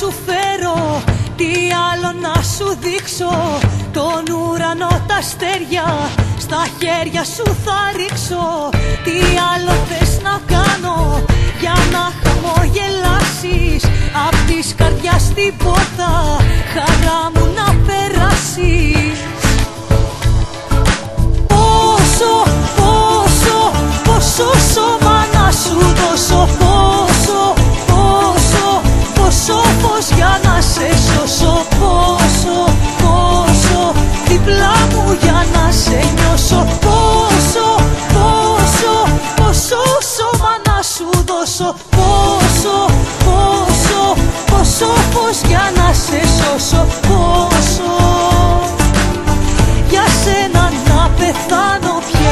σου φέρω, τι άλλο να σου δείξω. Τον ουρανό, τα αστέρια, στα χέρια σου θα ρίξω. Τι άλλο θες να κάνω για να χαμογελάσεις? Απ' της καρδιάς την πόρτα, χαρά μου να περάσεις. Πόσο, πόσο, πόσο σώμα να σου δώσω. Πόσο, πόσο, πόσο φως για να σε σώσω. Πόσο, πόσο, δίπλα μου για να σε νιώσω. Πόσο, πόσο, πόσο σώμα να σου δώσω. Πόσο, πόσο, πόσο φως για να σε σώσω. Πόσο, για σένα να πεθάνω πια.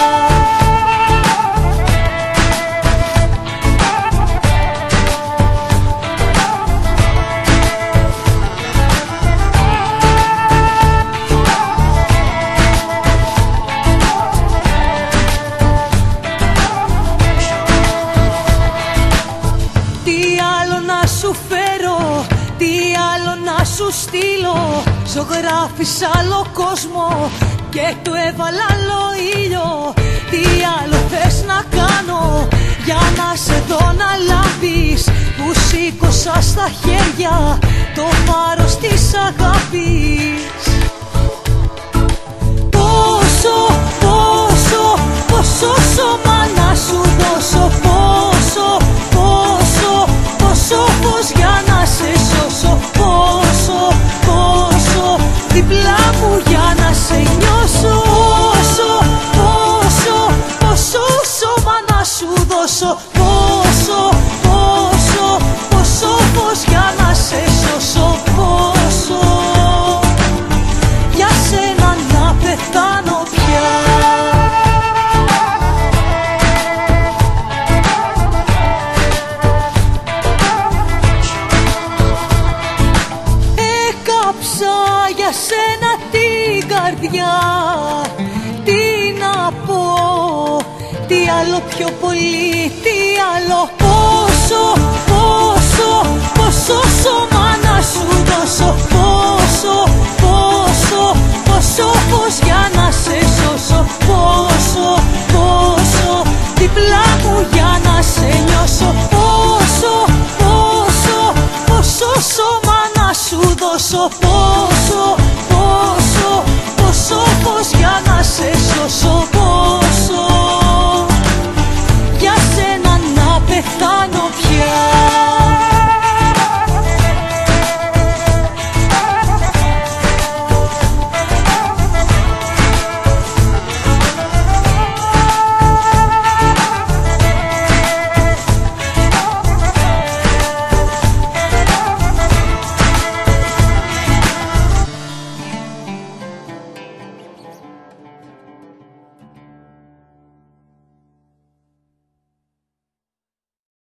Τι άλλο να σου στείλω? Ζωγράφεις άλλο κόσμο και του έβαλα άλλο ήλιο. Τι άλλο θες να κάνω για να σε δω να λάμπεις? Που σήκωσα στα χέρια το βάρος της αγάπης. Πόσο, πόσο, πόσο σώμα να σου δώσω. Πόσο, πόσο, πόσο φως για να σε σώσω. Πόσο, πόσο, δίπλα μου για να σε νιώσω. Πόσο, πόσο, πόσο σώμα να σου δώσω. Πόσο, πόσο, πόσο φως για να σε σώσω. Πόσο, για σένα να πεθάνω πια. Για σένα την καρδιά, τι να πω, τι άλλο πιο πολύ, τι άλλο. Πόσο,